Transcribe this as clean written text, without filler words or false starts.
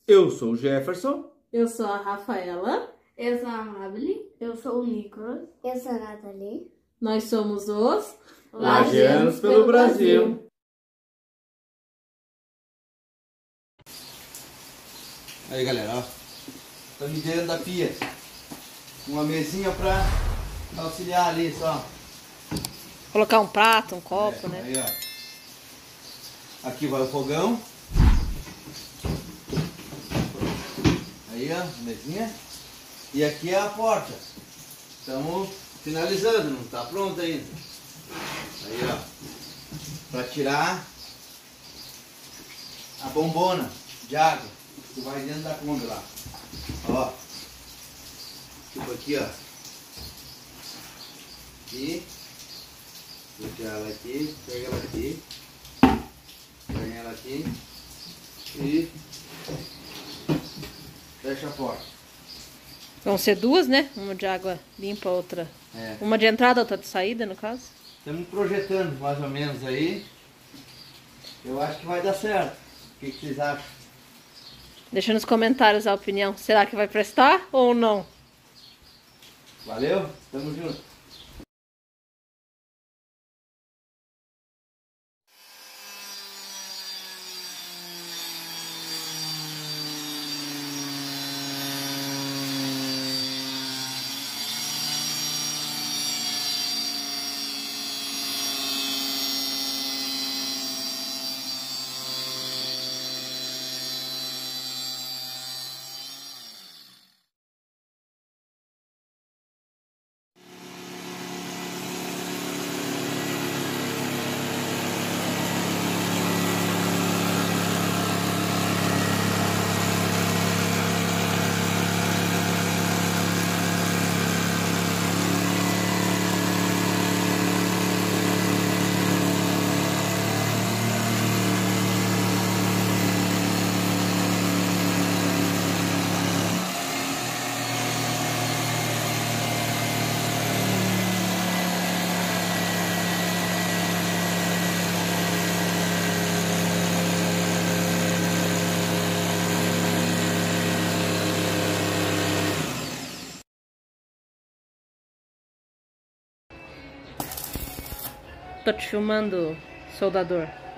Eu sou o Jefferson. Eu sou a Rafaela. Eu sou a Amabile. Eu sou o Nicolas. Eu sou a Nathalie. Nós somos os Lagianos pelo Brasil. Aí galera, ó, estamos dentro da pia, uma mesinha para auxiliar ali só. Colocar um prato, um copo, né? Aí ó, aqui vai o fogão, aí ó, a mesinha, e aqui é a porta. Estamos finalizando, não está pronto ainda. Aí ó, para tirar a bombona de água que vai dentro da Kombi lá. Ó, tipo aqui ó, aqui, vou tirar ela aqui, pega ela aqui, põe ela aqui e fecha a porta. Vão ser duas, né? Uma de água limpa, outra. Uma de entrada, outra de saída, no caso. Estamos projetando mais ou menos aí. Eu acho que vai dar certo. O que vocês acham? Deixa nos comentários a opinião. Será que vai prestar ou não? Valeu? Tamo junto. Tô te filmando, soldador.